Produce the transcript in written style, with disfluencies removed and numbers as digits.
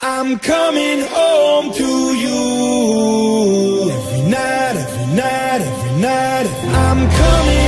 I'm coming home to you. Every night, every night, every night, I'm coming